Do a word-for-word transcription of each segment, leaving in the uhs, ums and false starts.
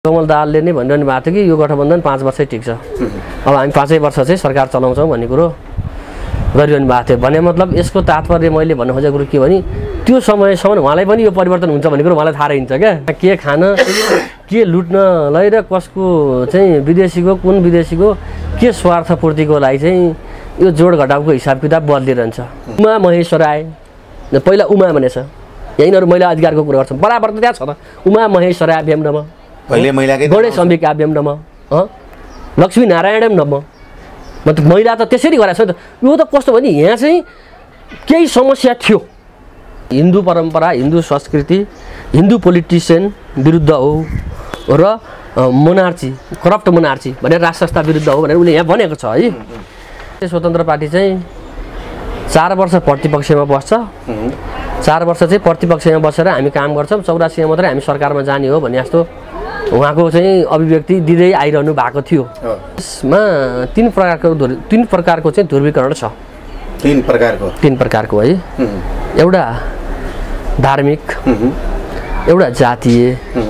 कमल दाहालले नै भनिरहनु भएको थियो कि यो गठबन्धन पाँच वर्षै टिक्छ, अब हामी पाँचै वर्ष चाहिँ सरकार चलाउँछौँ भन्ने कुरो गरिरहनु भएको थियो। भने मतलब यसको तात्पर्य मैले भन्नु खोजेको कुरो के भने त्यो समयसम्म उहाँलाई पनि यो परिवर्तन हुन्छ भन्ने कुरो उहाँलाई थाहा रहन्छ क्या। के खान के लुट्नलाई र कसको चाहिँ विदेशीको कुन विदेशीको के स्वार्थपूर्तिको लागि चाहिँ यो जोड घटाउको हिसाब किताब बदलिरहन्छ। उमा महेश्वर राय पहिला उमा भनेछ, यहीँहरू महिला अधिकारको कुरा गर्छौँ, बराबर त त्यहाँ छ त। उमा महेश्वर राय अभ्याम नम पहिले महिलाकै गणेश अम्बिका अभ्याम नम लक्ष्मी नारायण नम मतलब महिला त त्यसरी गरेको छ नि त। यो त कस्तो भने यहाँ चाहिँ केही समस्या थियो, हिन्दू परम्परा हिन्दू संस्कृति हिन्दू पोलिटिसियन विरुद्ध हो र मोनार्ची करप्ट मोनार्ची भनेर राज संस्था विरुद्ध हो भनेर उसले यहाँ भनेको छ है। स्वतन्त्र पार्टी चाहिँ चार वर्ष प्रतिपक्षमा बस्छ, चार वर्ष चाहिँ प्रतिपक्षमा बसेर हामी काम गर्छौँ, चौरासीमा मात्रै हामी सरकारमा जाने हो भन्ने जस्तो उहाँको चाहिँ अभिव्यक्ति दिँदै आइरहनु भएको थियो। यसमा तीन प्रकारको तीन प्रकारको चाहिँ ध्रुवीकरण छ। तीन प्रकारको तीन प्रकारको है, एउटा धार्मिक, एउटा जातीय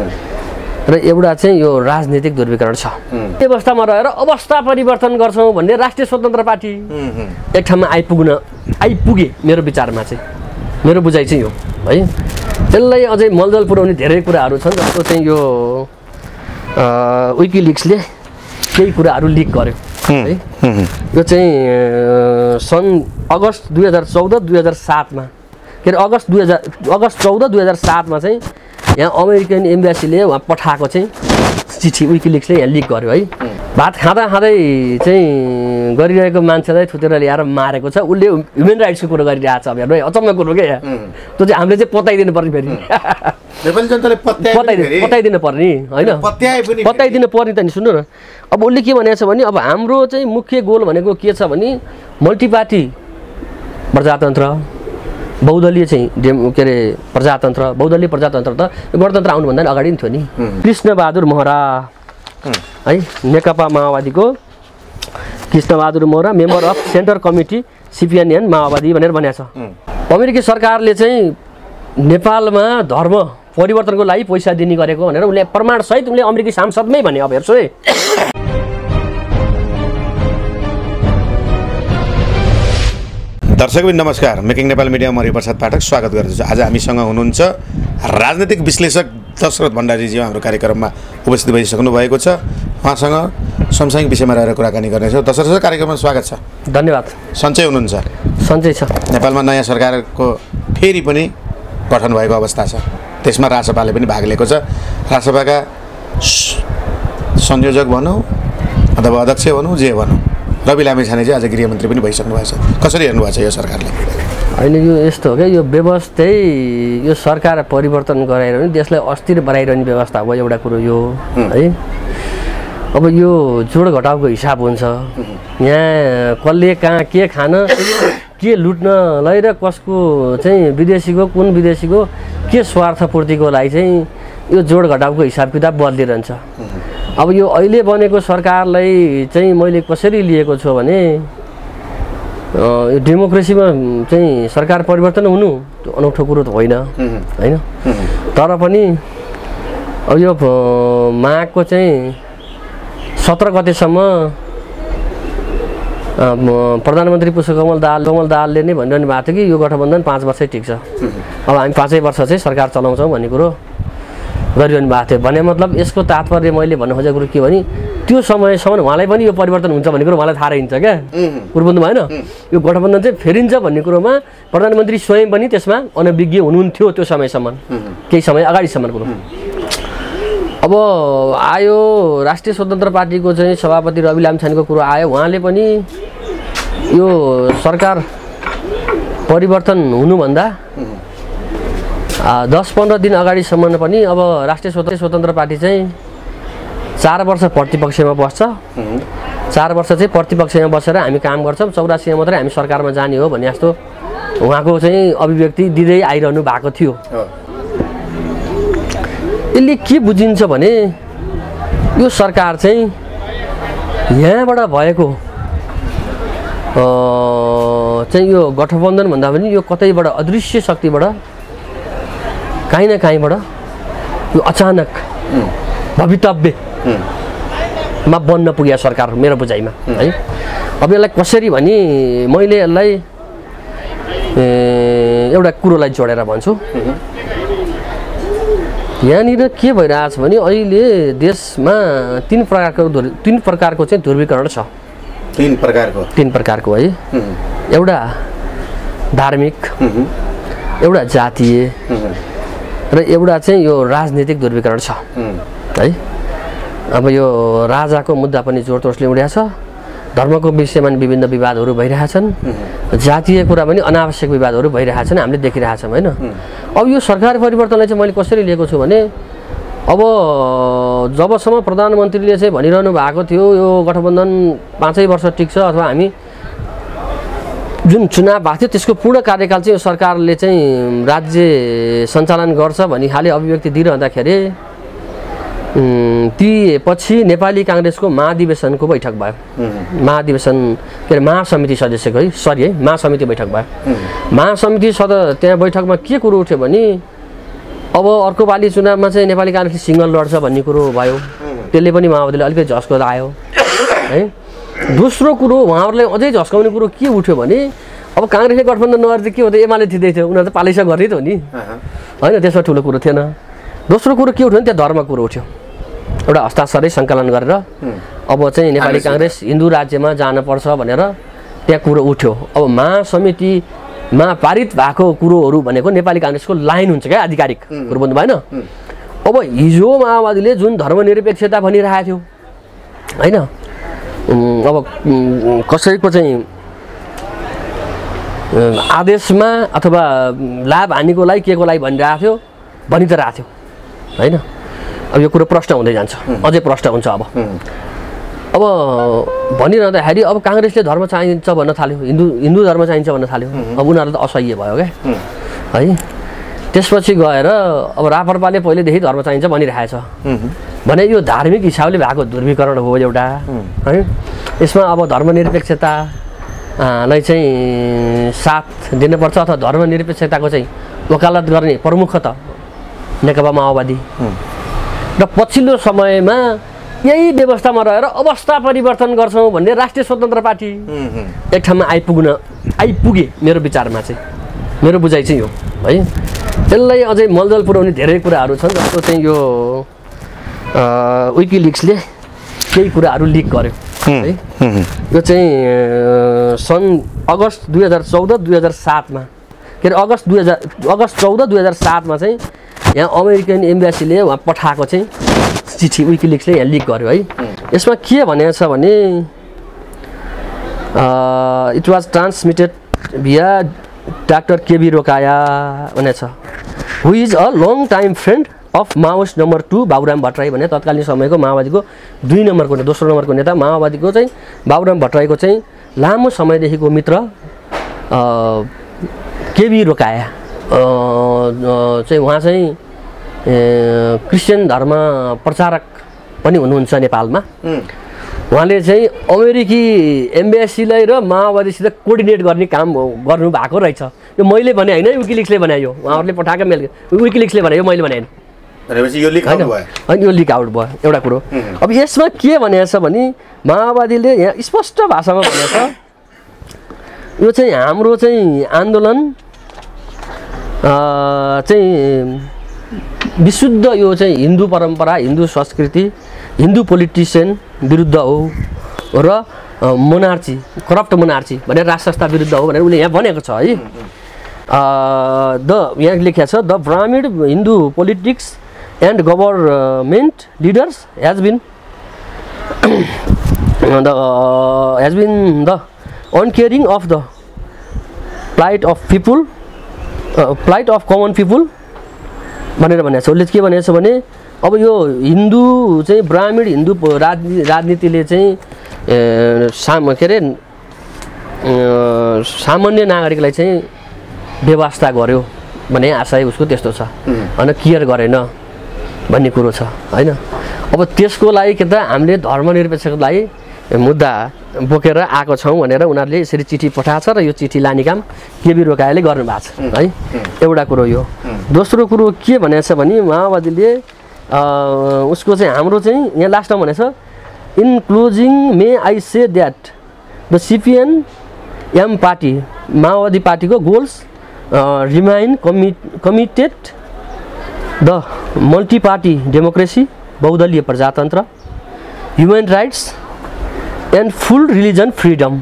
र एउटा चाहिँ यो राजनीतिक ध्रुवीकरण छ। व्यवस्थामा रहेर अवस्था परिवर्तन गर्छौँ भन्ने राष्ट्रिय स्वतन्त्र पार्टी एक ठाउँमा आइपुग्न आइपुगे मेरो विचारमा चाहिँ, मेरो बुझाइ चाहिँ यो है। यसलाई अझै मलदल पुर्याउने धेरै कुराहरू छन्, जस्तो चाहिँ यो विकिलिक्सले केही कुराहरू लिक गर्यो है। यो चाहिँ सन् अगस्त दुई हजार चौध दुई हजार सातमा के अरे अगस्त दुई हजार अगस्त चौध दुई हजार सातमा चाहिँ यहाँ अमेरिकन एम्बेसीले उहाँ पठाएको चाहिँ चिठी विकिलिक्सले यहाँ लिक गर्यो है। भात खाँदा खाँदै चाहिँ गरिरहेको मान्छेलाई थुतेर ल्याएर मारेको छ, उसले ह्युमन राइट्सको कुरो गरिरहेको छ। अब हेर्नु है, अचम्म कुरो क्या त्यो चाहिँ हामीले चाहिँ पत्याइदिनु पर्ने फेरि पत्याइदिनु पत्याइदिनु पर्ने होइन, पत्याइदिनु पर्ने त नि। सुन्नु न, अब उसले के भनेको छ भने अब हाम्रो चाहिँ मुख्य गोल भनेको के छ भने मल्टिपार्टी प्रजातन्त्र बहुदलीय चाहिँ डेम के अरे प्रजातन्त्र बहुदलीय प्रजातन्त्र त गणतन्त्र आउनुभन्दा अगाडि नै थियो नि। कृष्णबहादुर महरा है, नेकपा माओवादीको Krishnabahadur Mahara member of centre committee CPNN माओवादी भनेर भनेको छ। अमेरिकी सरकारले चाहिँ नेपालमा धर्म परिवर्तनको लागि पैसा दिने गरेको भनेर उसले प्रमाणसहित उसले अमेरिकी सांसदमै भने। अब हेर्छु है, दर्शकबिन नमस्कार, मेकिङ नेपाल मिडिया म हरिप्रसाद पाठक स्वागत गर्दछु। आज हामीसँग हुनुहुन्छ राजनीतिक विश्लेषक दशरथ भण्डारीजी हाम्रो कार्यक्रममा उपस्थित भइसक्नु भएको छ। उहाँसँग समसामयिक विषयमा रहेर कुराकानी गर्नेछौँ। दशरथ सर, कार्यक्रममा स्वागत छ। धन्यवाद। सन्चै हुनुहुन्छ? सन्चै छ। नेपालमा नयाँ सरकारको फेरि पनि गठन भएको अवस्था छ, त्यसमा रासपाले पनि भाग लिएको छ। रासपाका संयोजक भनौँ अथवा अध्यक्ष भनौँ जे भनौँ, रवि लामिछाने चाहिँ आज गृहमन्त्री पनि भइसक्नु भएको छ। कसरी हेर्नु भएको छ यो सरकारले? होइन, यो यस्तो हो क्या, यो व्यवस्थै यो सरकार परिवर्तन गराएर पनि देशलाई अस्थिर बनाइरहने व्यवस्था हो एउटा कुरो यो है। अब यो जोड घटाउको हिसाब हुन्छ, यहाँ कसले कहाँ के खान के लुट्नलाई र कसको चाहिँ विदेशीको कुन विदेशीको के स्वार्थपूर्तिको लागि चाहिँ यो जोड घटाउको हिसाब किताब बदलिरहन्छ। अब यो अहिले बनेको सरकारलाई चाहिँ मैले कसरी लिएको छु भने यो डेमोक्रेसीमा चाहिँ सरकार परिवर्तन हुनु त्यो अनौठो कुरो त होइन होइन, तर पनि अब यो माघको चाहिँ सत्र गतेसम्म प्रधानमन्त्री पुष्पकमल दाहाल कमल दाहालले नै भनिरहनु भएको थियो कि यो गठबन्धन पाँच वर्षै टिक्छ, अब हामी पाँचै वर्ष चाहिँ सरकार चलाउँछौँ भन्ने कुरो गरिरहनु भएको थियो। भने मतलब यसको तात्पर्य मैले भन्नु खोजेको कुरो के भने त्यो समयसम्म उहाँलाई पनि यो परिवर्तन हुन्छ भन्ने कुरो उहाँलाई थाहा रहन्छ क्या। कुरो बुझ्नु भएन? यो गठबन्धन चाहिँ फेरिन्छ भन्ने कुरोमा प्रधानमन्त्री स्वयं पनि त्यसमा अनभिज्ञ हुनुहुन्थ्यो त्यो समयसम्म, केही समय अगाडिसम्म कुरो। अब आयो राष्ट्रिय स्वतन्त्र पार्टीको चाहिँ सभापति रवि लामिछानेको कुरो आयो, उहाँले पनि यो सरकार परिवर्तन हुनुभन्दा दस पन्ध्र दिन अगाडिसम्म पनि अब राष्ट्रिय स्वतन्त्र स्वतन्त्र पार्टी चाहिँ चार वर्ष प्रतिपक्षमा बस्छ, चार वर्ष चाहिँ प्रतिपक्षमा बसेर हामी काम गर्छौँ, चौरासीमा मात्रै हामी सरकारमा जाने हो भन्ने जस्तो उहाँको चाहिँ अभिव्यक्ति दिँदै आइरहनु भएको थियो। यसले के बुझिन्छ भने यो सरकार चाहिँ यहाँबाट भएको चाहिँ यो गठबन्धन भन्दा पनि यो कतैबाट अदृश्य शक्तिबाट काहीँ न काहीँबाट यो अचानक भवितव्यमा बन्न पुग्यो सरकार मेरो बुझाइमा है। अब यसलाई कसरी भने मैले यसलाई एउटा कुरोलाई जोडेर भन्छु। यहाँनिर के भइरहेछ भने अहिले देशमा तीन प्रकारको तीन प्रकारको चाहिँ ध्रुवीकरण छ। तीन प्रकारको तीन प्रकारको है। एउटा धार्मिक, एउटा जातीय र एउटा चाहिँ यो राजनीतिक ध्रुवीकरण छ है। अब यो राजाको मुद्दा पनि जोड तोडले उडेको छ, धर्मको विषयमा विभिन्न विवादहरू भइरहेछन्, जातीय कुरा पनि अनावश्यक विवादहरू भइरहेछन्, हामीले देखिरहेछौँ होइन। अब यो सरकार परिवर्तनलाई चाहिँ मैले कसरी लिएको छु भने अब जबसम्म प्रधानमन्त्रीले चाहिँ भनिरहनु भएको थियो यो गठबन्धन पाँचै वर्ष टिक्छ अथवा हामी जुन चुनाव भएको थियो त्यसको पूर्ण कार्यकाल चाहिँ यो सरकारले चाहिँ राज्य सञ्चालन गर्छ भन्ने खाले अभिव्यक्ति दिइरहँदाखेरि ती पछि नेपाली काङ्ग्रेसको महाधिवेशनको बैठक भयो। महाधिवेशन के अरे महासमिति सदस्यको है सरी है महासमिति बैठक भयो। महासमिति सद त्यहाँ बैठकमा के कुरो उठ्यो भने अब अर्को पालि चुनावमा चाहिँ नेपाली काङ्ग्रेसले सिङ्गल लड्छ भन्ने कुरो भयो। त्यसले पनि माओवादीले अलिकति झस्को आयो है। दोस्रो कुरो उहाँहरूलाई अझै झस्काउने कुरो के उठ्यो भने अब काङ्ग्रेसले गठबन्धन नगरेर चाहिँ के हो त एमाले थिँदै थियो, उनीहरू त पालिसा गर्ने त हो नि होइन, त्यसमा ठुलो कुरो थिएन। दोस्रो कुरो के उठ्यो भने त्यहाँ धर्म कुरो उठ्यो। एउटा हस्ताक्षरै सङ्कलन गरेर अब चाहिँ नेपाली काङ्ग्रेस हिन्दू राज्यमा जानुपर्छ भनेर त्यहाँ कुरो उठ्यो। अब महासमितिमा पारित भएको कुरोहरू भनेको नेपाली काङ्ग्रेसको लाइन हुन्छ क्या, आधिकारिक कुरो बुझ्नु भएन। अब हिजो माओवादीले जुन धर्मनिरपेक्षता भनिरहेको थियो होइन, अब कसैको चाहिँ आदेशमा अथवा लाभ हानिको लागि के को लागि भनिरहेको थियो भनि त रहेको थियो होइन। अब यो कुरो प्रश्न हुँदै जान्छ, अझै प्रश्न हुन्छ। अब अब भनिरहँदाखेरि अब काङ्ग्रेसले धर्म चाहिन्छ भन्न थाल्यो, हिन्दू हिन्दू धर्म चाहिन्छ भन्न थाल्यो। अब उनीहरूलाई त असह्य भयो क्या है। त्यसपछि गएर अब रापरपाले पहिलेदेखि धर्म चाहिन्छ भनिरहेको छ भने यो धार्मिक हिसाबले भएको ध्रुवीकरण हो एउटा है। यसमा अब धर्मनिरपेक्षतालाई चाहिँ साथ दिनुपर्छ अथवा धर्मनिरपेक्षताको चाहिँ वकालत गर्ने प्रमुख त नेकपा माओवादी र पछिल्लो समयमा यही व्यवस्थामा रहेर अवस्था परिवर्तन गर्छौँ भन्ने राष्ट्रिय स्वतन्त्र पार्टी एक ठाउँमा आइपुग्न आइपुगे मेरो विचारमा चाहिँ, मेरो बुझाइ चाहिँ यो है। यसलाई अझै मलदल पुर्याउने धेरै कुराहरू छन् जस्तो चाहिँ यो विकिलिक्सले केही कुराहरू लिक गर्यो है। यो चाहिँ सन् अगस्त दुई हजार चौध दुई हजार सातमा के अरे अगस्त दुई हजार अगस्त चौध दुई हजार सातमा चाहिँ यहाँ अमेरिकन एम्बेसीले उहाँ पठाएको चाहिँ चिठी विकिलिक्सले यहाँ लिक गर्यो है। यसमा के भनेको छ भने it was transmitted via doctor KB Rokaya भनेको छ, who is a long time friend of Maoist number two Baburam Bhattarai भने तत्कालीन समयको माओवादीको दुई नम्बरको दोस्रो नम्बरको नेता माओवादीको चाहिँ बाबुराम भट्टराईको चाहिँ लामो समयदेखिको मित्र केबी रोकाया चाहिँ उहाँ चाहिँ क्रिस्चियन धर्म प्रचारक पनि हुनुहुन्छ नेपालमा। उहाँले चाहिँ अमेरिकी एम्बेसीलाई र माओवादीसित कोर्डिनेट गर्ने काम गर्नु भएको रहेछ। यो मैले भने होइन, विकिलिक्सले बनायो, उहाँहरूले पठाएको मेल विकिलिक्सले बनायो, मैले भने होइन। यो लिक आउट भयो अनि यो लिक आउट भयो एउटा कुरो। अब यसमा के भनेको छ भने माओवादीले यहाँ स्पष्ट भाषामा भनेको छ यो चाहिँ हाम्रो चाहिँ आन्दोलन चाहिँ विशुद्ध यो चाहिँ हिन्दू परम्परा, हिन्दू संस्कृति, हिन्दू पोलिटिसियन विरुद्ध हो र मोनार्ची करप्ट मोनार्ची भनेर राज संस्था विरुद्ध हो भनेर उसले यहाँ भनेको छ है। द यहाँ लेखेको छ the Brahmin Hindu politics and government leaders has been the has been the uncaring of the plight of people plight of common people भनेर भनेको छ। उसले के भनेको छ भने अब यो हिन्दू चाहिँ ब्राह्मण हिन्दू राजनीति राजनीतिले चाहिँ साम के अरे सामान्य नागरिकलाई चाहिँ व्यवस्था गर्यो भने आशय उसको त्यस्तो छ होइन, केयर गरेन भन्ने कुरो छ होइन। अब त्यसको लागि के त हामीले धर्मनिरपेक्षको लागि मुद्दा बोकेर आएको छौँ भनेर उनीहरूले यसरी चिठी पठाएको छ र यो चिठी लाने काम केबी रोकायाले गर्नुभएको छ है। एउटा कुरो यो। दोस्रो कुरो के भनेको छ भने माओवादीले उसको चाहिँ हाम्रो चाहिँ यहाँ लास्टमा भनेछ in closing may I say that the CPN M party माओवादी पार्टीको goals remain commi committed the multi party democracy बहुदलीय प्रजातन्त्र human rights and full religion freedom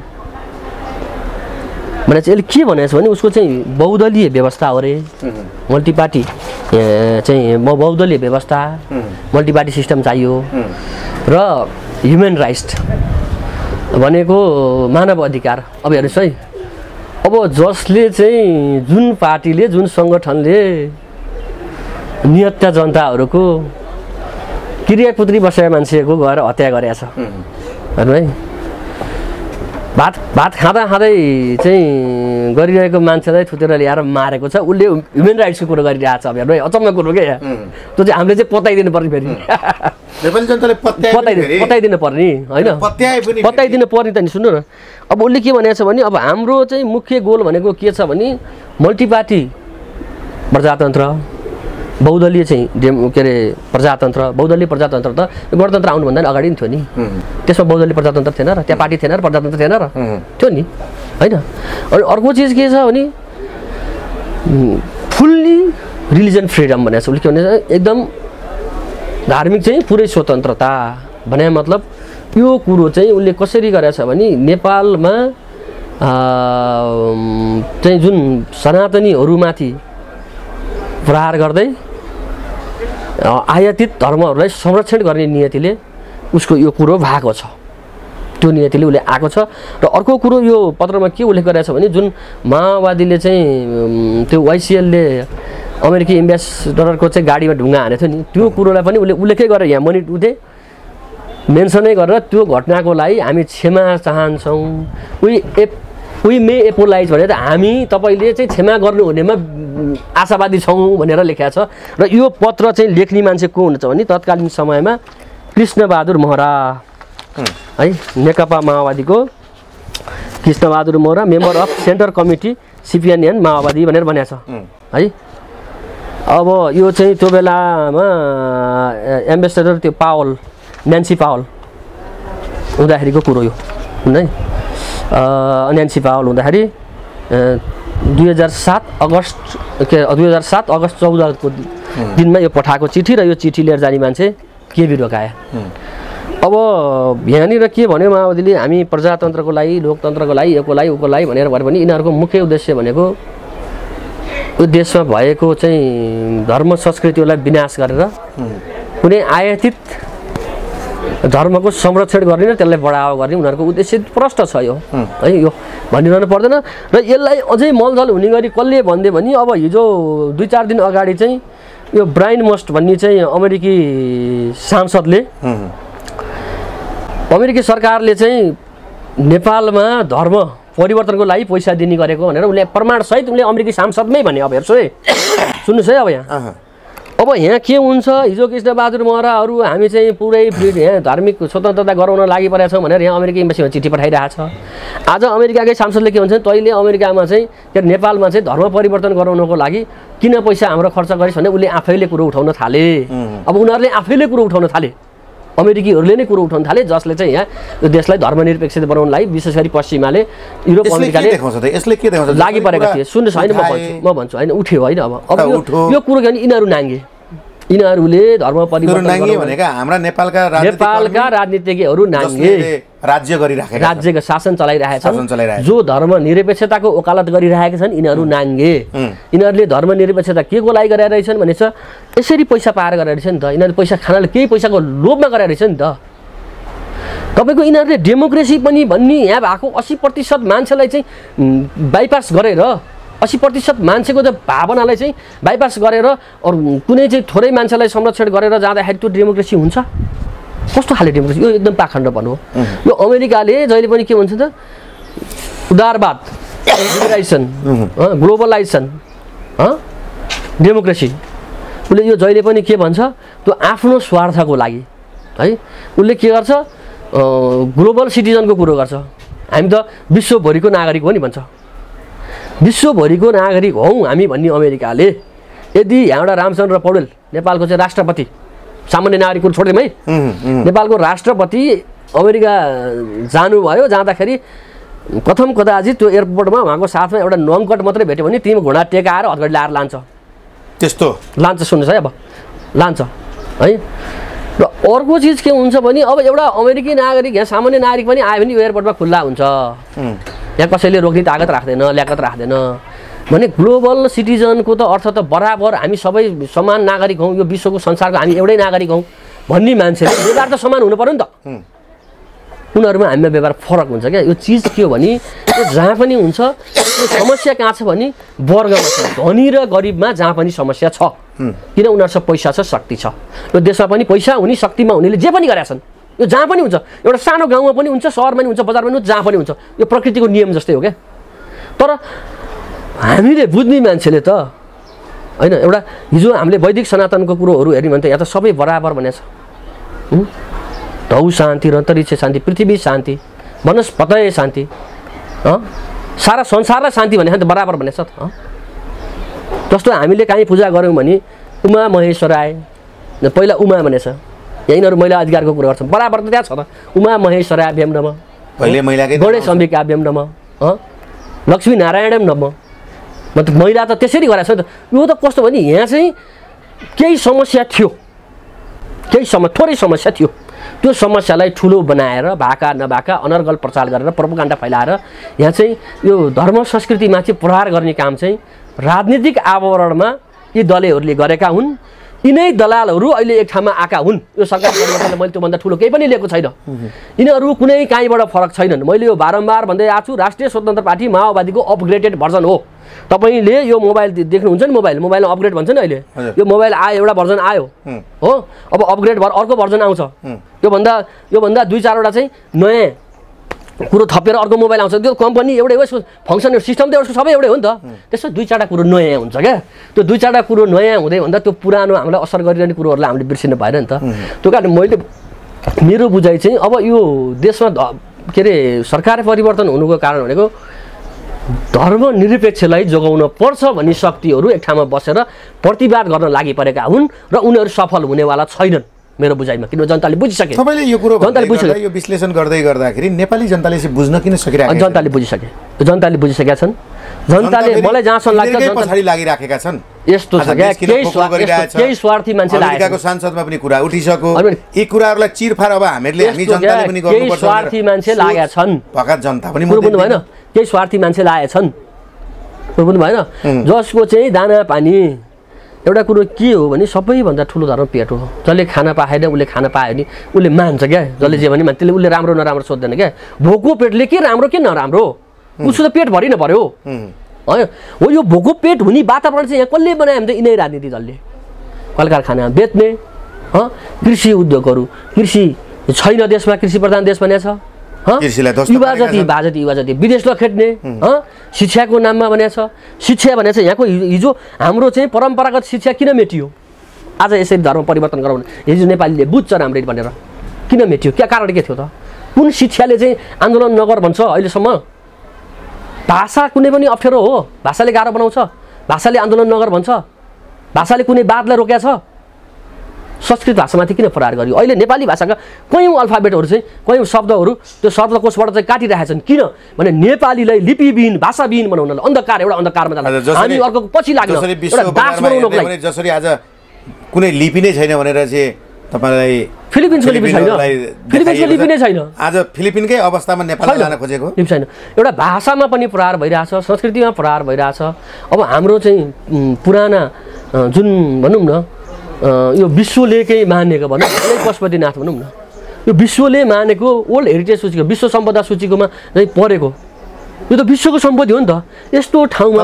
भने चाहिँ यसले के भनेको छ भने उसको चाहिँ बहुदलीय व्यवस्था हो रे मल्टी पार्टी चाहिँ म बहुदलीय व्यवस्था मल्टी पार्टी सिस्टम चाहियो र ह्युमन राइट्स भनेको मानव अधिकार। अब हेर्नुहोस् है अब जसले चाहिँ जुन पार्टीले जुन सङ्गठनले निहत्या जनताहरूको क्रियापुत्री बसेका मान्छेको गएर हत्या गरेको छ हेर्नु है भात भात खाँदा खाँदै चाहिँ गरिरहेको मान्छेलाई थुतेर ल्याएर मारेको छ उसले ह्युमन राइट्सको कुरो गरिरहेको छ। अब हेर्नु है अचम्म कुरो के त्यो चाहिँ हामीले चाहिँ पत्याइदिनु पर्ने फेरि नेपाली जनताले पत्याइदिनु पत्याइदिनु पर्ने होइन पत्याइदिनु पर्ने त नि सुन्नु न। अब उसले के भनेको छ भने अब हाम्रो चाहिँ मुख्य गोल भनेको के छ भने मल्टिपार्टी प्रजातन्त्र बहुदलीय चाहिँ डेम के अरे प्रजातन्त्र बहुदलीय प्रजातन्त्र त गणतन्त्र आउनुभन्दा अगाडि नि थियो नि त्यसमा बहुदलीय प्रजातन्त्र थिएन र त्यहाँ पार्टी थिएन र प्रजातन्त्र थिएन र थियो नि होइन। अनि अर्को चिज के छ भने फुल्ली रिलिजन फ्रिडम भनेको छ उसले के भने एकदम धार्मिक चाहिँ पुरै स्वतन्त्रता भने मतलब यो कुरो चाहिँ उसले कसरी गरेछ भने नेपालमा चाहिँ जुन सनातनीहरूमाथि प्रहार गर्दै आयातित धर्महरूलाई संरक्षण गर्ने नियतिले उसको यो कुरो भएको छ त्यो नियतिले उसले आएको छ। र अर्को कुरो यो पत्रमा के उल्लेख गरेको छ भने जुन माओवादीले चाहिँ त्यो वाइसिएलले अमेरिकी एम्बेसडरको चाहिँ गाडीमा ढुङ्गा हानेको थियो नि त्यो कुरोलाई पनि उसले उल्लेखै गरेर यहाँ मनि उठे मेन्सनै गरेर त्यो घटनाको लागि हामी क्षमा चाहन्छौँ उही एप उही मे एपोलाइज भनेर हामी तपाईँले चाहिँ क्षमा गर्नुहुनेमा आशावादी छौँ भनेर लेखेको छ। र यो पत्र चाहिँ लेख्ने मान्छे को हुनुहुन्छ भने तत्कालीन समयमा कृष्णबहादुर महरा है नेकपा माओवादीको Krishnabahadur Mahara member of centre committee CPNN माओवादी भनेर भनेको छ है। अब यो चाहिँ त्यो बेलामा एम्बेसडर त्यो पावल न्यान्सी पावल हुँदाखेरिको कुरो यो है न्यान्सी पावल हुँदाखेरि दुई हजार सात अगस्त के दुई हजार सात अगस्त चौधको दिनमा यो पठाएको चिठी र यो चिठी लिएर जाने मान्छे केबी रोकाए। अब यहाँनिर के भन्यो माओवादीले हामी प्रजातन्त्रको लागि लोकतन्त्रको लागि योको लागि उको लागि भनेर भने पनि यिनीहरूको मुख्य उद्देश्य भनेको यो देशमा भएको चाहिँ धर्म संस्कृतिलाई विनाश गरेर कुनै आयातित धर्मको संरक्षण गर्ने र त्यसलाई बढावा गर्ने उनीहरूको उद्देश्य प्रष्ट छ यो है यो भनिरहनु पर्दैन। र यसलाई अझै मलजल हुने गरी कसले भनिदियो भने अब हिजो दुई चार दिन अगाडि चाहिँ यो ब्राइन मस्ट भन्ने चाहिँ अमेरिकी सांसदले अमेरिकी सरकारले चाहिँ नेपालमा धर्म परिवर्तनको लागि पैसा दिने गरेको भनेर उसले प्रमाणसहित उनले अमेरिकी सांसदमै भने। अब हेर्छु है सुन्नुहोस् है अब यहाँ अब यहाँ के हुन्छ हिजो कृष्णबहादुर महराहरू हामी चाहिँ पुरै यहाँ धार्मिक स्वतन्त्रता गराउन लागि परेका छौँ भनेर यहाँ अमेरिकी एम्बेसीमा चिठी पठाइरहेको छ। आज अमेरिकाकै सांसदले के भन्छ तैँले अमेरिकामा चाहिँ के अरे नेपालमा चाहिँ धर्म परिवर्तन गराउनको लागि किन पैसा हाम्रो खर्च गरिस् भने उसले आफैले कुरो उठाउन थाले। अब उनीहरूले आफैले कुरो उठाउन थाले अमेरिकीहरूले नै कुरो उठाउन थाले जसले चाहिँ यहाँ यो देशलाई धर्मनिरपेक्ष बनाउनलाई विशेष गरी पश्चिमाले युरोप अमेरिकाले यसले के देखाउँछ लागि परेका थिए। सुन्नुहोस् होइन म भन्छु म भन्छु होइन उठ्यो होइन अब अब यो कुरो के भने यिनीहरू नाङ्गे यिनीहरूले धर्म परिवर्तन भनेका हाम्रा नेपालका नेपालका राजनीतिज्ञहरू नाङ्गे राज्य गरिराखेका राज्यको शासन चलाइरहेका छन् जो धर्म निरपेक्षताको वकालत गरिरहेका छन् यिनीहरू नाङ्गे। यिनीहरूले धर्म निरपेक्षता के को लागि गरेर रहेछन् भने छ यसरी पैसा पाएर गरेर रहेछ नि त यिनीहरूले पैसा खानाले केही पैसाको लोभमा गरेर रहेछ नि त। तपाईँको यिनीहरूले डेमोक्रेसी पनि भन्ने यहाँ भएको अस्सी प्रतिशत मान्छेलाई चाहिँ बाइपास गरेर अस्सी प्रतिशत मान्छेको त भावनालाई चाहिँ बाइपास गरेर अरू कुनै चाहिँ थोरै मान्छेलाई संरक्षण गरेर जाँदाखेरि त्यो डेमोक्रेसी हुन्छ कस्तो खाले डेमोक्रेसी यो एकदम पाखण्डपन हो। यो अमेरिकाले जहिले पनि के भन्छ त उदारवाद लिबरलाइजेसन ग्लोबलाइजेसन डेमोक्रेसी उसले यो जहिले पनि के भन्छ त्यो आफ्नो स्वार्थको लागि है उसले के गर्छ ग्लोबल सिटिजनको कुरो गर्छ। हामी त विश्वभरिको नागरिक हो नि भन्छ विश्वभरिको नागरिक हौँ हामी भन्ने अमेरिकाले यदि यहाँबाट रामचन्द्र पौडेल नेपालको चाहिँ राष्ट्रपति सामान्य नागरिकको छोडिदिउँ है। नेपालको राष्ट्रपति अमेरिका जानुभयो, जाँदाखेरि प्रथम कदाचित त्यो एयरपोर्टमा उहाँको साथमा एउटा नङकट मात्रै भेट्यो भने तिमी घुँडा टेकाएर हतघडी लाएर लान्छ, त्यस्तो लान्छ। सुन्नुहोस् है, अब लान्छ है। र अर्को चिज के हुन्छ भने अब एउटा अमेरिकी नागरिक यहाँ सामान्य नागरिक पनि आयो भने यो एयरपोर्टमा खुल्ला हुन्छ, यहाँ कसैले रोक्ने तागत राख्दैन, ल्याकत राख्दैन भने ग्लोबल सिटिजनको त अर्थ त बराबर हामी सबै समान नागरिक हौँ, यो विश्वको संसारको हामी एउटै नागरिक हौँ भन्ने मान्छेले व्यवहार त समान हुनु पर्यो नि त। उनीहरूमा हामीमा व्यवहार फरक हुन्छ क्या। यो चिज के हो भने यो जहाँ पनि हुन्छ, यो समस्या कहाँ छ भने वर्गमा छ, धनी र गरिबमा जहाँ पनि समस्या छ। किन उनीहरूसँग पैसा छ, शक्ति छ। यो देशमा पनि पैसा हुने, शक्तिमा हुनेले जे पनि गरेका छन्, यो जहाँ पनि हुन्छ। एउटा सानो गाउँमा पनि हुन्छ, सहरमा पनि हुन्छ, बजारमा पनि हुन्छ, जहाँ पनि हुन्छ। यो प्रकृतिको नियम जस्तै हो क्या। तर हामीले बुझ्ने मान्छेले त होइन, एउटा हिजो हामीले वैदिक सनातनको कुरोहरू हेर्ने भने त यहाँ त सबै बराबर भनेको छ। धौ शान्ति, अन्तरिक्ष शान्ति, पृथ्वी शान्ति, वनस्पतय शान्ति, सारा संसारलाई शान्ति भनेको त बराबर भनेको छ त। जस्तो हामीले कहीँ पूजा गऱ्यौँ भने उमा महेश्वर आए, पहिला उमा भनेछ, यिनीहरू महिला अधिकारको कुरा गर्छन्, बराबर त त्यहाँ छ त। उमा महेश्वर आभ्यम नम, पहिले महिलाकै गणेश अम्बिकाभ्यम नम, लक्ष्मी नारायणम नम, मतलब महिला त त्यसरी गरेको छ नि त। यो त कस्तो भने यहाँ चाहिँ केही समस्या थियो, केही सम थोरै समस्या थियो, त्यो समस्यालाई ठुलो बनाएर भाका नभाका अनर्गल प्रचार गरेर प्रोपोगन्डा फैलाएर यहाँ चाहिँ यो धर्म संस्कृतिमाथि प्रहार गर्ने काम चाहिँ राजनीतिक आवरणमा यी दलहरूले गरेका हुन्। यिनै दलालहरू अहिले एक ठाउँमा आएका हुन्। यो सरकार परिवर्तनले मैले त्योभन्दा ठुलो केही पनि लिएको छैन। यिनीहरू कुनै काहीँबाट फरक छैनन्। मैले यो बारम्बार भन्दै आएको छु, राष्ट्रिय स्वतन्त्र पार्टी माओवादीको अपग्रेडेड भर्जन हो। तपाईँले यो मोबाइल देख्नुहुन्छ नि, मोबाइल मोबाइलमा अपग्रेड भन्छ नि अहिले, यो मोबाइल आयो, एउटा भर्जन आयो हो, अब अपग्रेड भएर अर्को भर्जन आउँछ। योभन्दा योभन्दा दुई चारवटा चाहिँ नयाँ कुरो थपेर अर्को मोबाइल आउँछ। त्यो कम्पनी एउटै हो, यसको फङ्सन सिस्टम त यसको सबै एउटै हो नि त। त्यसमा दुई चारवटा कुरो नयाँ हुन्छ क्या। त्यो दुई चारवटा कुरो नयाँ हुँदै भन्दा त्यो पुरानो हामीलाई असर गरिरहने कुरोहरूलाई हामीले बिर्सिनु भएन नि त। त्यो कारण मैले मेरो बुझाइ चाहिँ अब यो देशमा के अरे सरकार परिवर्तन हुनुको कारण भनेको धर्मनिरपेक्षलाई जोगाउन पर्छ भन्ने शक्तिहरू एक ठाउँमा बसेर प्रतिवाद गर्न लागि परेका हुन् र उनीहरू सफल हुनेवाला छैनन् मेरो बुझाइमा। किन जनताले बुझिसके। तपाईँले यो कुरो जनताले बुझिसके, यो विश्लेषण गर्दै गर्दाखेरि नेपाली जनताले चाहिँ बुझ्न किन सकिरहेको? जनताले बुझिसके, जनताले बुझिसकेका छन्। जनताले मलाई जहाँसम्म लाग्छ पछाडि लागिराखेका छन्। यस्तो छ क्या, केही केही स्वार्थी मान्छे अमेरिकाको संसदमा पनि कुरा उठिसक्यो। यी कुराहरूलाई चिरफार अब हामीहरूले हामी जनताले पनि गर्नुपर्छ। केही स्वार्थी मान्छे लागेका छन्, भएका जनता पनि बुझ्नु भएन। केही स्वार्थी मान्छे लागेका छन्, बुझ्नु भएन। जसको चाहिँ दाना पानी एउटा कुरो के हो भने सबैभन्दा ठुलो धर्म पेट हो। जसले खाना पाएन उसले खाना पायो भने उसले मान्छ क्या। जसले जे भने त्यसले उसले राम्रो नराम्रो सोध्दैन क्या। भोको पेटले के राम्रो के नराम्रो, उसको त पेट भरि न पर्यो है। हो यो भोको पेट हुने वातावरण चाहिँ यहाँ कसले बनायो भने त यिनै राजनीति दलले। कल कारखाना बेच्ने, कृषि उद्योगहरू, कृषि छैन देशमा, कृषि प्रधान देश भनेको छ। युवा जति भा जति युवा जति विदेश लखेट्ने, शिक्षाको नाममा भनेको छ। शिक्षा भनेको छ यहाँको हिजो हाम्रो चाहिँ परम्परागत शिक्षा किन मेटियो? आज यसरी धर्म परिवर्तन गराउनु हिजो नेपालीले बुझ्छ राम्ररी भनेर किन मेटियो? क्या कारण के थियो त? कुन शिक्षाले चाहिँ आन्दोलन नगर भन्छ अहिलेसम्म? भाषा कुनै पनि अप्ठ्यारो हो, भाषाले गाह्रो बनाउँछ, भाषाले आन्दोलन नगर भन्छ, भाषाले कुनै वादलाई रोकेको छ। संस्कृत भाषामाथि किन प्रहार गरियो? अहिले नेपाली भाषाका कयौँ अल्फाबेटहरू चाहिँ कयौँ शब्दहरू त्यो शब्दकोशबाट चाहिँ काटिरहेका छन्। किन भने नेपालीलाई लिपिविहीन भाषाविहीन बनाउनलाई, अन्धकार एउटा अन्धकारमा जान्छ। हामी अर्को पछि लाग्छ एउटा दास बनाउनको लागि। जसरी आज कुनै लिपि नै छैन भनेर चाहिँ तपाईलाई फिलिपिन्सको लिपि छैन, फिलिपिन्सको लिपि नै छैन। आज फिलिपिनकै अवस्थामा नेपाल जान खोजेको लिपि छैन। एउटा भाषामा पनि प्रहार भइरहेछ, संस्कृतिमा प्रहार भइरहेछ। अब हाम्रो चाहिँ पुराना जुन भनौँ न यो विश्वले केही मानेको भनौँ पशुपतिनाथ भनौँ न, यो विश्वले मानेको वर्ल्ड हेरिटेज सूचीको विश्व सम्पदा सूचीकोमा चाहिँ परेको यो त विश्वको सम्पत्ति हो नि त। यस्तो ठाउँमा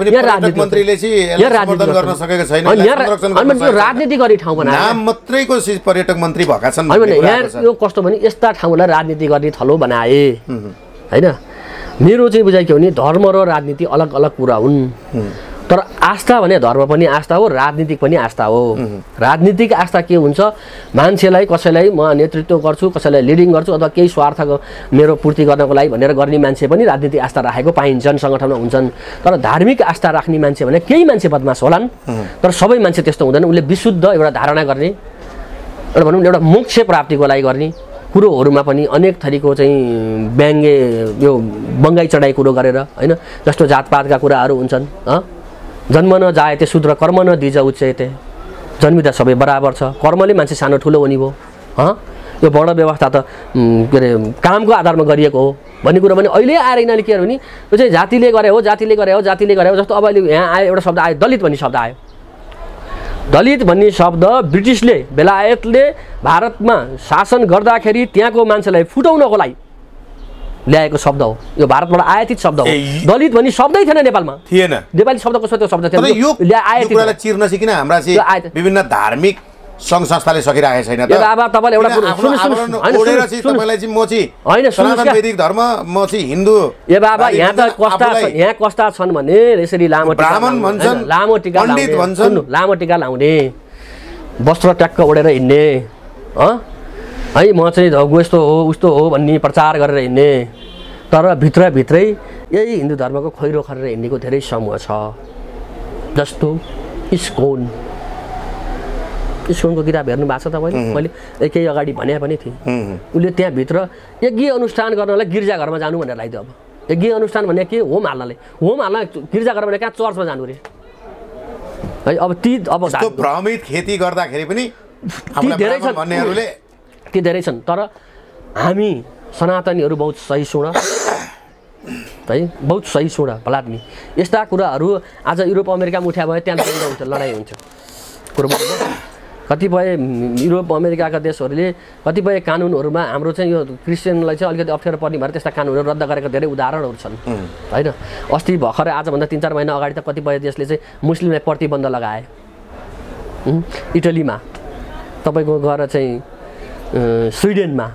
राजनीति गर्ने ठाउँ बनाएर नाम मात्रैको पर्यटक मन्त्री भएका छन्। यहाँ यो कस्तो भने यस्ता ठाउँलाई राजनीति गर्ने थलो बनाए होइन। मेरो चाहिँ बुझाइ के हो भने धर्म र राजनीति अलग अलग कुरा हुन्। तर आस्था भने धर्म पनि आस्था हो, राजनीतिक पनि आस्था हो। राजनीतिक आस्था के हुन्छ? मान्छेलाई कसैलाई म नेतृत्व गर्छु, कसैलाई लिडिङ गर्छु अथवा केही स्वार्थ मेरो पूर्ति गर्नको लागि भनेर गर्ने मान्छे पनि राजनीतिक आस्था राखेको पाइन्छन्, सङ्गठनमा हुन्छन्। तर धार्मिक आस्था राख्ने मान्छे भने केही मान्छे बदमास होलान्, तर सबै मान्छे त्यस्तो हुँदैन। उसले विशुद्ध एउटा धारणा गर्ने एउटा भनौँ एउटा मोक्ष प्राप्तिको लागि गर्ने कुरोहरूमा पनि अनेक थरीको चाहिँ व्यङ्ग्य यो बङ्गाई चढाइ कुरो गरेर होइन जस्तो जातपातका कुराहरू हुन्छन् जन्म न जायते शूद्र कर्म न दिज उच्चयते जन्मिँदा सबै बराबर छ कर्मले मान्छे सानो ठुलो हुने भयो यो वर्ण व्यवस्था त के अरे कामको आधारमा गरिएको हो भन्ने कुरो पनि अहिले आएर यिनीहरूले के भने यो चाहिँ जातिले गरे हो जातिले गरे हो जातिले गरे हो जस्तो अब अहिले यहाँ आयो एउटा शब्द आयो दलित भन्ने शब्द आयो दलित भन्ने शब्द ब्रिटिसले बेलायतले भारतमा शासन गर्दाखेरि त्यहाँको मान्छेलाई फुटाउनको लागि ल्याएको शब्द हो यो भारतबाट आयातित शब्द हो दलित भन्ने शब्दै थिएन नेपालमा थिएन नेपाली शब्द कस्तो त्यो शब्द थिएन यो कुरालाई चिर्न सिकिन हाम्रा चाहिँ विभिन्न धार्मिक सङ्घ संस्थाले सकिरहेको छैन त बाबा तपाईले एउटा कुरो सुन्नु सुन्नु ओडेर चाहिँ तपाईलाई चाहिँ म चाहिँ हैन सनातन वैदिक धर्म म चाहिँ हिन्दू ए बाबा यहाँ त कस्ता यहाँ कस्ता छन् भने यसरी लामो टीका ब्राह्मण भन्छन् लामो टीका पण्डित भन्छन् लामो टीका लाउने वस्त्र ट्याक्क ओडेर हिँड्ने ह है म चाहिँ धगु यस्तो हो उस्तो हो भन्ने प्रचार गरेर हिँड्ने तर भित्र भित्रै यही हिन्दू धर्मको खैरो खरेर हिँड्नेको धेरै समूह छ जस्तो इस्कोन इस्कोनको किताब हेर्नु भएको छ तपाईँले मैले एकै अगाडि भने पनि थिएँ उसले त्यहाँभित्र यज्ञ अनुष्ठान गर्नलाई गिर्जाघरमा जानु भनेर लगाइदियो अब यज्ञ अनुष्ठान भन्ने के होम हाल्नले होम हाल्न गिर्जाघर भने कहाँ चर्चमा जानु रे है अब ती अब भ्रमित खेती गर्दाखेरि पनि ती धेरै छन् भन्नेहरूले ती धेरै छन् तर हामी सनातनीहरू बहुत सही सुन है बहुत सही सुन भलादमी यस्ता कुराहरू आज युरोप अमेरिकामा उठ्या भए त्यहाँ हुन्छ लडाइँ हुन्छ कुरो कतिपय युरोप अमेरिकाका देशहरूले कतिपय कानुनहरूमा हाम्रो चाहिँ यो क्रिस्चियनलाई चाहिँ अलिकति अप्ठ्यारो पर्ने भएर त्यस्ता कानुनहरू रद्द गरेका धेरै उदाहरणहरू छन् होइन अस्ति भर्खरै आजभन्दा तिन चार महिना अगाडि त कतिपय देशले चाहिँ मुस्लिमलाई प्रतिबन्ध लगाए इटलीमा तपाईँको गएर चाहिँ स्विडेनमा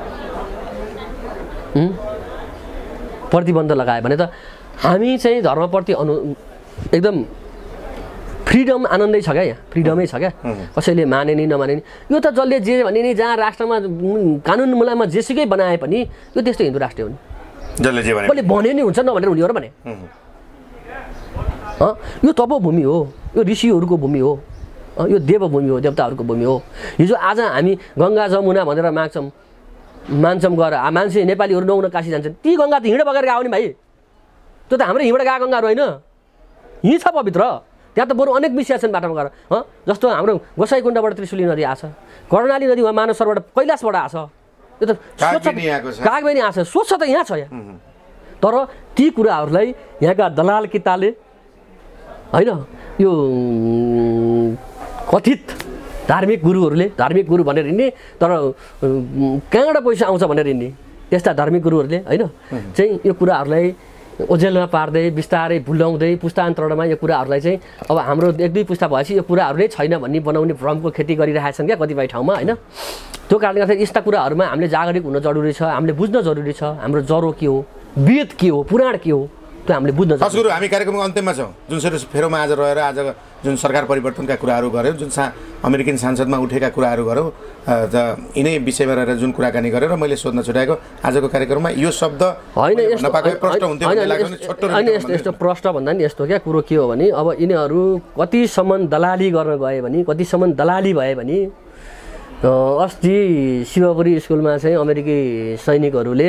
प्रतिबन्ध लगायो भने त हामी चाहिँ धर्मप्रति अनु एकदम फ्रिडम आनन्दै छ क्या यहाँ फ्रिडमै छ क्या कसैले माने नि नमाने नि यो त जसले जे भने नि जहाँ राष्ट्रमा कानुन मुलामा जेसुकै बनाए पनि यो त्यस्तो हिन्दू राष्ट्र हो नि जसले जे भने कसले भने नि हुन्छ नभनेर हुने हो र भने यो तपोभूमि हो यो ऋषिहरूको भूमि हो यो देवभूमि हो देवताहरूको भूमि हो हिजो आज हामी गङ्गा जमुना भनेर माग्छौँ मान्छौँ गएर मान्छे नेपालीहरू नहुन काशी जान्छन् ती गङ्गा त हिँड बगेर गयो नि भाइ त्यो त हाम्रो हिँड गएको गङ्गाहरू होइन यहीँ छ पवित्र त्यहाँ त बरु अनेक मिसिया छन् बाटोमा गएर हँ जस्तो हाम्रो गोसाइकुण्डबाट त्रिशुली नदी आछ कर्णाली नदी उहाँ मानसरबाट कैलाशबाट आछ त्यो त कागबेनी आछ स्वच्छ त यहाँ छ यहाँ तर ती कुराहरूलाई यहाँका दलाल किताले होइन यो कथित धार्मिक गुरुहरूले धार्मिक गुरु भनेर हिँड्ने तर कहाँबाट पैसा आउँछ भनेर हिँड्ने त्यस्ता धार्मिक गुरुहरूले होइन चाहिँ यो कुराहरूलाई ओझेलमा पार्दै बिस्तारै भुलाउँदै पुस्तान्तरणमा यो कुराहरूलाई चाहिँ अब हाम्रो एक दुई पुस्ता भएपछि यो कुराहरू नै छैन भन्ने बनाउने भ्रमको खेती गरिरहेका छन् क्या कतिपय ठाउँमा होइन त्यो कारणले गर्दा यस्ता कुराहरूमा हामीले जागरुक हुन जरुरी छ हामीले बुझ्न जरुरी छ हाम्रो जरो के हो वेद के हो पुराण के हो त्यो हामीले बुझ्न जरुरी छ। हामी कार्यक्रमको अन्त्यमा छौँ जुनसरी फेरोमा आज रहेर आज जुन सरकार परिवर्तनका कुराहरू गऱ्यौँ जुन सा अमेरिकन सांसदमा उठेका कुराहरू गऱ्यौँ त यिनै विषयमा रहेर जुन कुराकानी गरेर मैले सोध्न छुट्याएको आजको कार्यक्रममा यो शब्द होइन यस्तो यस्तो प्रश्न भन्दा नि यस्तो क्या कुरो के हो भने अब यिनीहरू कतिसम्म दलाली गर्न गए भने कतिसम्म दलाली भए भने अस्ति शिवपुरी स्कुलमा चाहिँ अमेरिकी सैनिकहरूले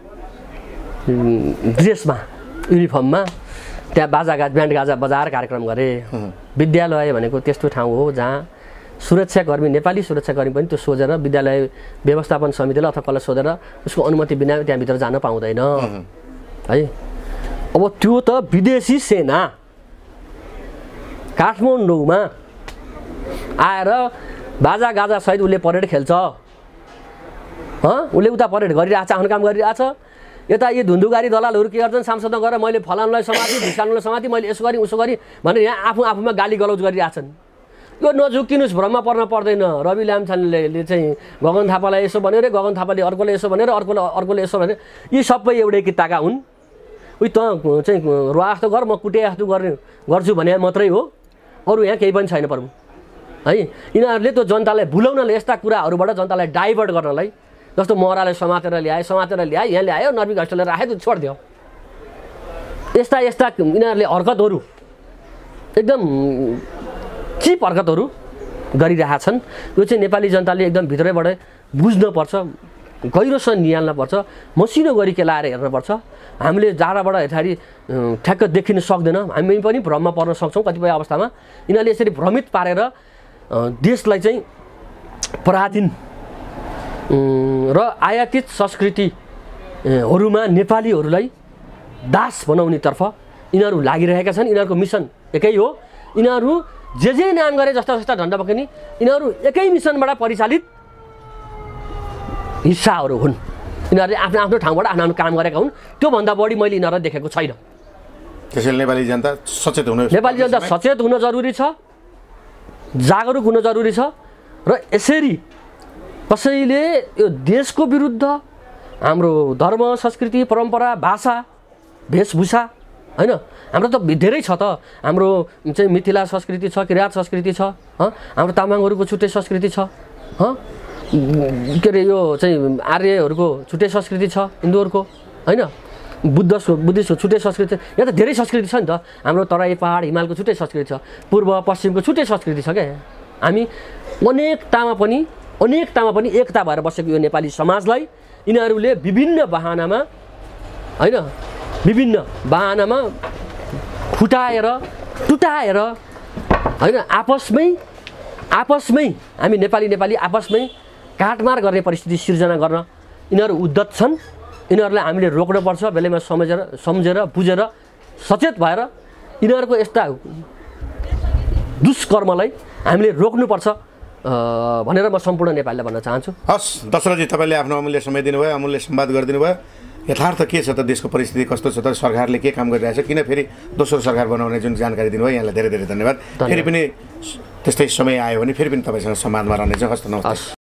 ड्रेसमा युनिफर्ममा त्यहाँ बाजागाज ब्यान्ड गाजा बजाएर कार्यक्रम गरे विद्यालय भनेको त्यस्तो ठाउँ हो जहाँ सुरक्षाकर्मी नेपाली सुरक्षाकर्मी पनि त्यो सोधेर विद्यालय व्यवस्थापन समितिले अथवा कसलाई सोधेर उसको अनुमति बिना त्यहाँभित्र जान पाउँदैन है अब त्यो त विदेशी सेना काठमाडौँमा आएर बाजा गाजा सहित उसले परेड खेल्छ उसले उता परेड गरिरहेछ आफ्नो काम गरिरहेछ यता यी धुन्धुगारी दलालहरू के गर्छन् सांसदमा गएर मैले फलानुलाई समाति ढिसानुलाई समाति मैले यसो गरेँ उसो गरेँ भनेर यहाँ आफू आफूमा गाली गलौज गरिरहेछन् यो नझुक्किनुहोस् भ्रममा पर्न पर्दैन रवि लामछानेले चाहिँ गगन थापालाई यसो भन्यो रे गगन थापाले अर्कोले यसो भनेर अर्कोले अर्कोले यसो भनेर यी सबै एउटै किताका हुन् उही त चाहिँ रुवा जस्तो गर म कुटे जस्तो गर्ने गर्छु भने मात्रै हो अरू यहाँ केही पनि छैन प्रभु है यिनीहरूले त्यो जनतालाई भुलाउनले यस्ता कुराहरूबाट जनतालाई डाइभर्ट गर्नलाई जस्तो महराले समातेर ल्याए समातेर ल्याए यहाँ ल्यायो नर्वी घस्टले राखे त्यो छोडिदियो यस्ता यस्ता यिनीहरूले हरकतहरू एकदम चिप हरकतहरू गरिरहेछन् यो चाहिँ नेपाली जनताले एकदम भित्रैबाट बुझ्नुपर्छ, गहिरोसँग निहाल्नुपर्छ, मसिनो गरी केलाएर हेर्नुपर्छ। हामीले जाडाबाट हेर्दाखेरि ठ्याक्क देखिन सक्दैन, हामी पनि भ्रममा पर्न सक्छौँ कतिपय अवस्थामा। यिनीहरूले यसरी भ्रमित पारेर देशलाई चाहिँ पराधीन र आयातित संस्कृतिहरूमा नेपालीहरूलाई दास बनाउनेतर्फ यिनीहरू लागिरहेका छन्। यिनीहरूको मिसन एकै हो, यिनीहरू जे जे नाम गरे जस्ता जस्ता झन्डा पक्रिने यिनीहरू एकै मिसनबाट परिचालित हिस्साहरू हुन्। यिनीहरूले आफ्नो आफ्नो ठाउँबाट आफ्नो आफ्नो काम गरेका हुन्, त्योभन्दा बढी मैले यिनीहरूलाई देखेको छैन। त्यसैले नेपाली जनता सचेत हुनु नेपाली जनता सचेत हुन जरुरी छ, जागरुक हुन जरुरी छ। र यसरी कसैले यो देशको विरुद्ध हाम्रो धर्म, संस्कृति, परम्परा, भाषा, वेशभूषा हैन, हाम्रो त धेरै छ त। हाम्रो चाहिँ मिथिला संस्कृति छ, किराँत संस्कृति छ, हाम्रो तामाङहरूको छुट्टै संस्कृति छ, के अरे यो चाहिँ आर्यहरूको छुट्टै संस्कृति छ, हिन्दूहरूको हैन, बुद्ध बुद्धिस्टको छुट्टै संस्कृति। यहाँ त धेरै संस्कृति छ नि त। हाम्रो तराई पहाड हिमालको छुट्टै संस्कृति छ, पूर्व पश्चिमको छुट्टै संस्कृति छ क्या। हामी अनेकतामा पनि अनेकतामा पनि एकता भएर बसेको यो नेपाली समाजलाई यिनीहरूले विभिन्न बहानामा हैन, विभिन्न बहानामा फुटाएर टुटाएर हैन, आपसमै आपसमै हामी नेपाली नेपाली आपसमै काटमार गर्ने परिस्थिति सिर्जना गर्न यिनीहरू उद्यत छन्। यिनीहरूलाई हामीले रोक्नुपर्छ, बेलैमा सम्झेर सम्झेर बुझेर सचेत भएर यिनीहरूको यस्ता दुष्कर्मलाई हामीले रोक्नुपर्छ भनेर म सम्पूर्ण नेपालीलाई भन्न चाहन्छु। हस् दशरथजी, तपाईँले आफ्नो अमूल्य समय दिनुभयो, अमूल्य संवाद गरिदिनु भयो। यथार्थ के छ त, देशको परिस्थिति कस्तो छ त, सरकारले के काम गरिरहेछ, किन फेरि दोस्रो सरकार बनाउने जुन जानकारी दिनुभयो यहाँलाई धेरै धेरै धन्यवाद। फेरि पनि त्यस्तै समय आयो भने फेरि पनि तपाईँसँग संवादमा रहनेछ। हस्त नमस्ते।